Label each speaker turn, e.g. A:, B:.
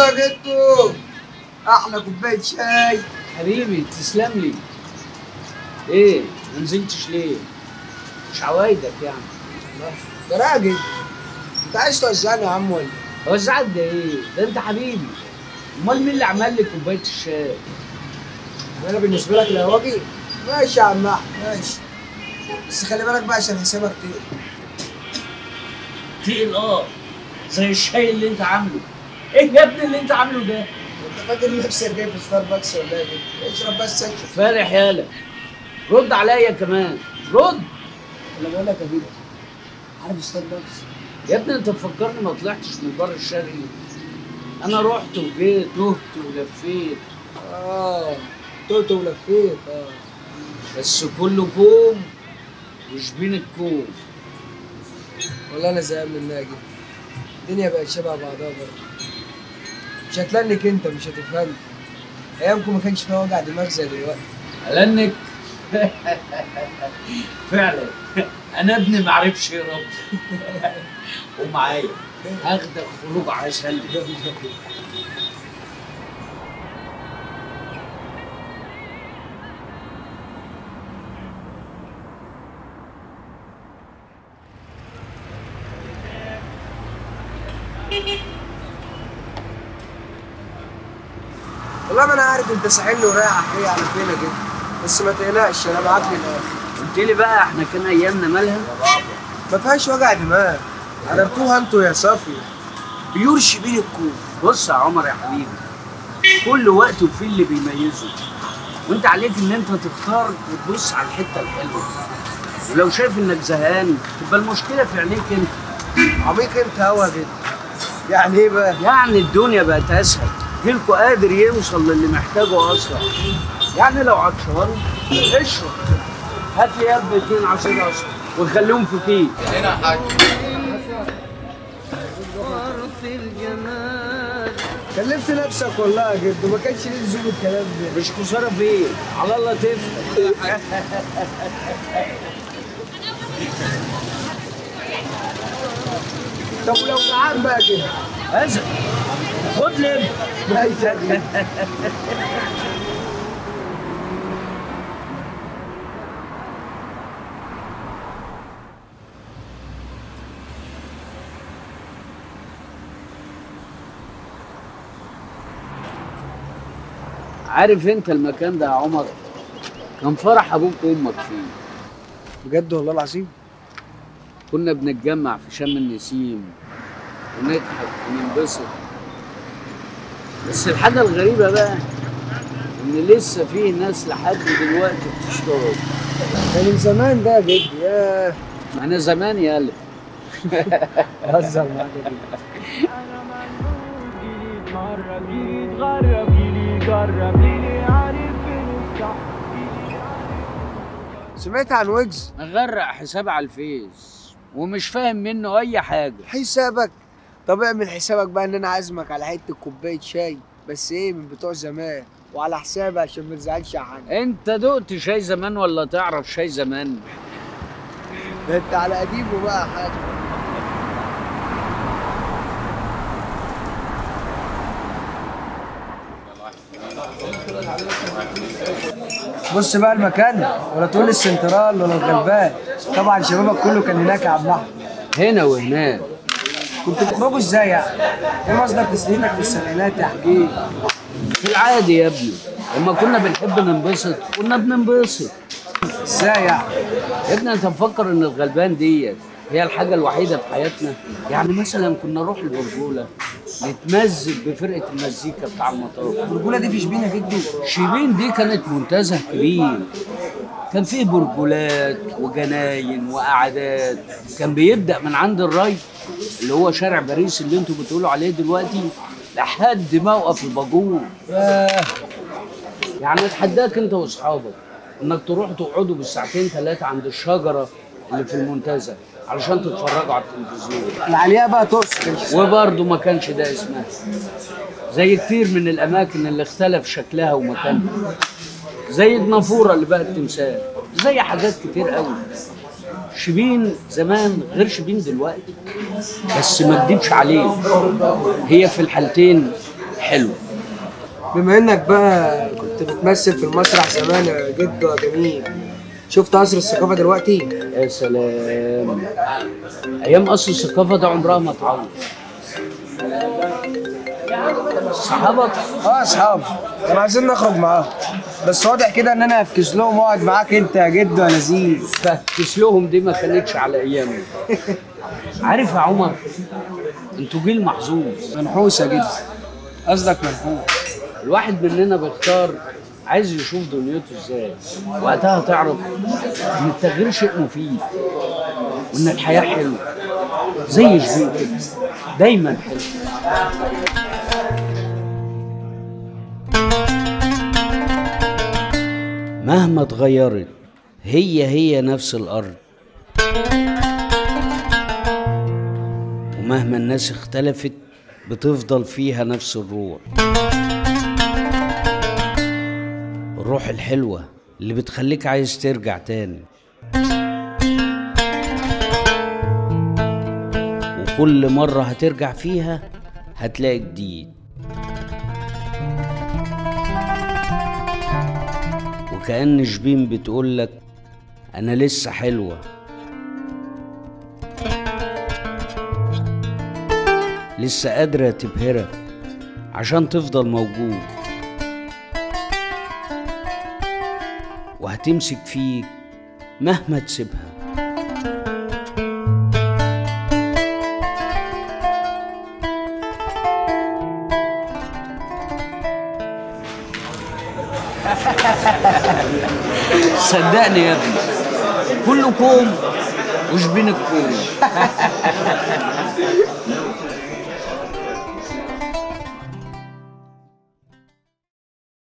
A: يا جدو، احلى كوبايه شاي.
B: حبيبي تسلم لي. ايه ما نزلتش ليه؟ مش عوايدك يعني.
A: يا راجل انت عايز توزعني يا عم ولا؟
B: وزعت ده ايه؟ ده انت حبيبي. امال مين اللي عمل لي كوبايه الشاي؟
A: انا بالنسبه لك لا واجي. ماشي يا عم احمد ماشي، بس خلي بالك بقى عشان حسابك تقل.
B: تقل زي الشاي اللي انت عامله. ايه يا ابني اللي انت عامله ده؟
A: انت فاكر نفسك جاي في ستاربكس ولا ايه؟ اشرب بس سكت.
B: فالح يالا. رد عليا كمان رد.
A: انا بقول لك يا جدو، عارف ستاربكس؟
B: يا ابني انت مفكرني ما طلعتش من بر الشرقي؟ انا رحت وجيت تهت ولفيت.
A: توت ولفيت
B: بس كله كوم وشبين الكوم.
A: والله انا زهقان منها يا جدو. الدنيا بقت شبه بعضها برضه. مش هتلنك انت، مش هتفهمني. ايامكم ما كانش فيها وجع دماغ زي دلوقتي.
B: ألنك فعلا. انا ابني ما عرفش يرد. ومعايا هاخدك خروج عسل.
A: والله ما انا عارف انت ساحلني ورايح ايه على فين يا جدو، بس ما تقلقش انا معاك للاخر.
B: قلت لي بقى احنا كان ايامنا مالها؟
A: ما فيهاش وجع دماغ، عرفتوها انتوا يا صافي. بيور شبين الكون.
B: بص يا عمر يا حبيبي، كل وقت وفيه اللي بيميزه، وانت عليك ان انت تختار وتبص على الحته الحلوه. ولو شايف انك زهقان تبقى المشكله في عينيك انت.
A: عميق انت هوا يا جدو. يعني ايه بقى؟
B: يعني الدنيا بقت اسهل، جيلكوا قادر يوصل للي محتاجه اسرع. يعني لو عطشان اشرب، هات لي يا ابني 2 عصير اصفر وخليهم في كيس.
C: هنا يا حاج.
A: كلفت نفسك والله يا جدو، ما كانش ليه لزوم الكلام ده.
B: مش خساره فين؟ على الله تفهم.
A: طب ولو جعان بقى كده؟
B: ازل خد لب.
A: ماشي يا جدو.
B: عارف انت المكان ده يا عمر؟ كان فرح ابوك وامك فيه.
A: بجد والله العظيم؟
B: كنا بنتجمع في شم النسيم ونضحك وننبسط. بس الحاجة الغريبة بقى إن لسه فيه ناس لحد دلوقتي بتشتغل.
A: ده من زمان ده يا جدو. ياه
B: ما أنا زمان يالا.
A: بهزر معاك يا جدو. سمعت عن ويجز؟
B: مغرق حساب على الفيس ومش فاهم منه أي حاجة.
A: حسابك؟ طب اعمل حسابك بقى ان انا عازمك على حته كوبايه شاي، بس ايه من بتوع زمان، وعلى حسابي عشان ما تزعلش يا حاج.
B: أنت دقت شاي زمان ولا تعرف شاي زمان؟
A: ده انت على قديمه بقى يا حاج. بص بقى المكان، ولا تقول السنترال ولا الغلبان. طبعا شبابك كله كان هناك يا عم احمد.
B: هنا وهناك.
A: كنتوا بتخرجوا ازاي يعني؟ ايه مصدر تسليمك في السبعينات يا حبيبي؟
B: في العادي يا ابني، لما كنا بنحب ننبسط كنا بننبسط.
A: ازاي يعني؟
B: يا ابني انت مفكر ان الغلبان ديت هي الحاجة الوحيدة في حياتنا؟ يعني مثلا كنا نروح البرجولة نتمزج بفرقة المزيكا بتاع المطار.
A: الرجوله دي في شبين يا جدو؟
B: شيبين دي كانت منتزه كبير، كان فيه برجولات وجناين وقعدات. كان بيبدأ من عند الري اللي هو شارع باريس اللي انتوا بتقولوا عليه دلوقتي لحد موقف الباجور. يعني اتحداك انت واصحابك انك تروح تقعدوا بالساعتين 3 عند الشجرة اللي في المنتزه علشان تتفرجوا على التلفزيون.
A: العليا بقى تقصد.
B: وبرضه ما كانش ده اسمها، زي كتير من الاماكن اللي اختلف شكلها ومكانها، زي النافوره اللي بقت تمثال، زي حاجات كتير قوي. شبين زمان غير شبين دلوقتي، بس ما اكدبش عليه، هي في الحالتين حلو.
A: بما انك بقى كنت بتمثل في المسرح زمان يا جد يا جميل، شفت قصر الثقافه دلوقتي؟
B: يا سلام، ايام قصر الثقافه ده عمرها ما تعوض. صحابك؟
A: اصحابي كانوا عايزين نخرج معاهم، بس واضح كده ان انا هفكس لهم واقعد معاك انت يا جد يا لذيذ.
B: فكس لهم دي ما كانتش على ايامي. عارف يا عمر، انتوا جيل محظوظ.
A: منحوس يا جد، قصدك منحوس.
B: الواحد مننا بيختار عايز يشوف دنيته ازاي، وقتها تعرف ان التغيير شيء مفيد، وان الحياه حلوه زي شبيه كده دايما حلوه. مهما اتغيرت هي نفس الارض، ومهما الناس اختلفت بتفضل فيها نفس الروح، الروح الحلوة اللي بتخليك عايز ترجع تاني. وكل مرة هترجع فيها هتلاقي جديد، وكأن شبين بتقولك أنا لسه حلوة، لسه قادرة تبهرك عشان تفضل موجود، وهتمسك فيك مهما تسيبها. صدقني يا ابني، كله كوم وشبين الكوم.